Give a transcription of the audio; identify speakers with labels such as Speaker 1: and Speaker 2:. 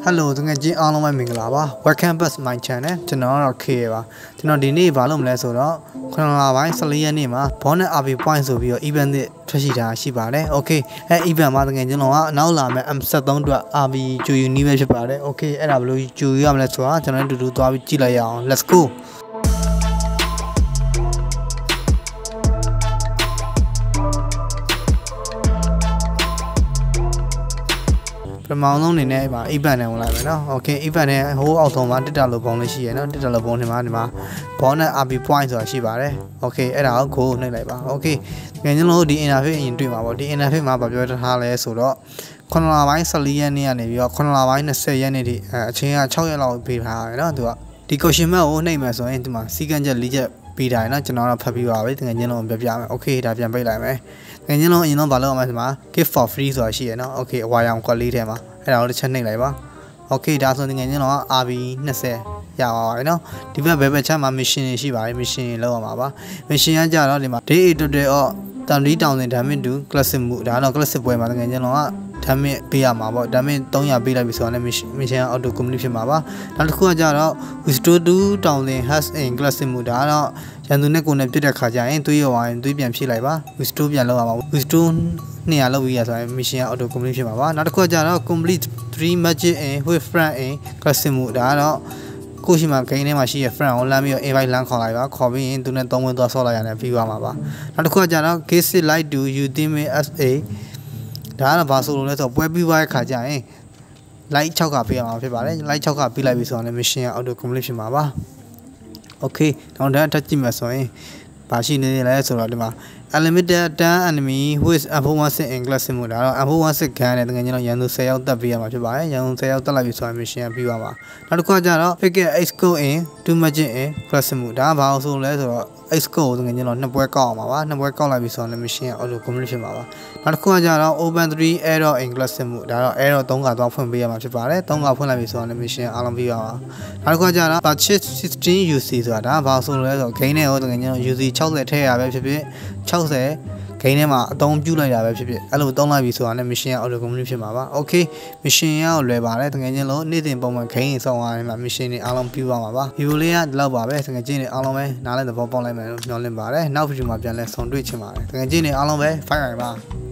Speaker 1: Hello တကယ်ချင်းအားလုံးပဲမင်္ဂလာပါ Welcome back my channel ကျွန်တော်တော့ K ပါကျွန်တော်ဒီနေ့ဘာလုပ်မလဲဆိုတော့9လပိုင်း14ရက်နေ့မှာ bonus RB point ဆိုပြီးတော့ event တွေထွက်ရှိတာရှိပါတယ် Okay အဲ event မှာတကယ်ချင်းတော့နောက်လာမယ့် M73 အတွက် RB ကြိုယူနည်းပဲဖြစ်ပါတယ် Okay အဲ့ဒါဘယ်လိုကြိုယူရမလဲဆိုတာကျွန်တော်တို့တူတူသွားပြီးကြည့်လိုက်ရအောင် Let's goပထမဆုံးအနေနဲ့ဒီမှာ event နဲ့ဝင်လိုက်မယ်နော် Okay event နဲ့ဟိုးအောက်ဆုံးမှာတက်တာလို့ပုံလေးရှိရနော်တက်တာလို့ပုံဒီမှာ bonus RB point ဆိုတာရှိပါတယ် Okay အဲ့ဒါကို go နှိပ်လိုက်ပါ Okay ငယ်ချင်းတို့ဒီ interface အရင်တွေ့မှာပေါ့ဒီ interface မှာဘာပြောထားလဲဆိုတော့9လပိုင်း14ရက်နေ့ကနေပြီးတော့9လပိုင်း20ရက်နေ့ထိအချိန်က6ရက်လောက်ပေးထားရတယ်နော်သူကဒီ question mark ကိုနှိပ်မယ်ဆိုရင်ဒီမှာစီကံချက်၄ချက်ပေးထားရနော်ကျွန်တော်တော့ဖတ်ပြီးပါပြီငယ်ချင်းတို့ပြပြမယ် Okay ဒါပြန်ပိတ်လိုက်မယ်ငယ်ချင်းလုံးအရင်ဆုံးဘာလုပ်ရမလဲဆိုမှာ give for free ဆိုတာရှိရနော် Okay အဝါရောင်ကွက်လေးထဲမှာအဲ့ဒါကိုတစ်ချက်နှိပ်လိုက်ပါ Okay ဒါဆိုငယ်ချင်းလုံးက RB 20ရပါပါနော်ဒီဘက်ဘယ်ဘက်ချမ်းမှာ mission တွေရှိပါတယ် mission တွေလောက်ရမှာပါ mission ကကြတော့ဒီမှာ day total 30,000 damage to classic မှုဒါတော့ classic ပွဲမှာငယ်ချင်းလုံးက damage ပေးရမှာပေါ့ damage 300ပေးလိုက်ပြီဆိုတော့လည်း mission auto complete ဖြစ်မှာပါနောက်တစ်ခုကကြတော့ restore 2000 has in classic မှုဒါတော့ရန်သူနဲ့ကိုယ်နဲ့ပြစ်တဲ့ခါကျရင်သွေးရောရင်သွေးပြန်ဖြည့်လိုက်ပါ restore ပြန်လုပ်ရမှာ restore 200လောက်ပြီးရဆိုရင် mission auto complete ဖြစ်မှာပါနောက်တစ်ခုကကြတော့ complete 3 magic in with friend in classic မှုဒါတော့ကိုရှိမှာ game ထဲမှာရှိရ friend ကိုလမ်းပြီးတော့ invite လမ်းခေါ်လိုက်ပါခေါ်ပြီးရင်သူနဲ့3ဝင်သွားဆော့လိုက်ရတယ်ပြီးသွားမှာပါနောက်တစ်ခုကကြတော့ case like do you think as a ဒါကတော့ဘာဆိုလို့လဲဆိုတော့ပွဲပြီးသွားတဲ့ခါကျရင် like 6ကပေးရမှာဖြစ်ပါတယ် like 6ကပေးလိုက်ပြီဆိုတော့လည်း mission auto complete ဖြစ်မှာပါ Okay တော့ဒါတက်ကြည့်မယ်ဆိုရင်ဘာရှိနေလဲဆိုတော့ဒီမှာ unlimited turn enemy who is F16 in class မှုဒါတော့ F16 gun နဲ့တကယ်ကြီးတော့ရန်သူ10ယောက်တက်ပေးရမှာဖြစ်ပါတယ်ရန်သူ10ယောက်တက်လိုက်ပြီဆိုရင် mission ပြီးသွားမှာနောက်တစ်ခုကကြတော့ pick X code in 2 magic in class မှုဒါကဘာလို့ဆိုလဲဆိုတော့ X code ကိုတကယ်ကြီးတော့နှစ်ပွဲကောက်အောင်ပါပါနှစ်ပွဲကောက်လိုက်ပြီဆိုတော့ mission auto complete ဖြစ်မှာပါနောက်တစ်ခုကကြတော့ open 3 error in class မှုဒါတော့ error 3ကသွားဖွင့်ပေးရမှာဖြစ်ပါတယ်3ကဖွင့်လိုက်ပြီဆိုတော့ mission အားလုံးပြီးသွားပါနောက်တစ်ခုကကြတော့ purchase 16 UC ဆိုတာဒါကဘာလို့ဆိုလဲဆိုတော့ game နဲ့ဟိုတကယ်ကြီးတော့ UC 60ထည့်ရပဲဖြစ်ဖြစ်60 game ထဲမှာအသုံးပြုလိုက်တာပဲဖြစ်ဖြစ်အဲ့လိုသုံးလိုက်ပြီဆိုတာနဲ့ mission auto complete ဖြစ်မှာပါ Okay mission ရောက်လွယ်ပါတယ်တကယ်ချင်းလို့နေ့စဉ်ပုံမှန် game ဆောင်းရမှာ mission တွေအားလုံးပြီးသွားမှာပါ video လေးကဒီလောက်ပါပဲတကယ်ချင်းတွေအားလုံးပဲနားလည်သဘောပေါက်လိုက်မယ်လို့မျှော်လင့်ပါတယ်နောက် video မှာပြန်လဲဆုံတွေ့ချင်ပါတယ်တကယ်ချင်းတွေအားလုံးပဲ fight ပါ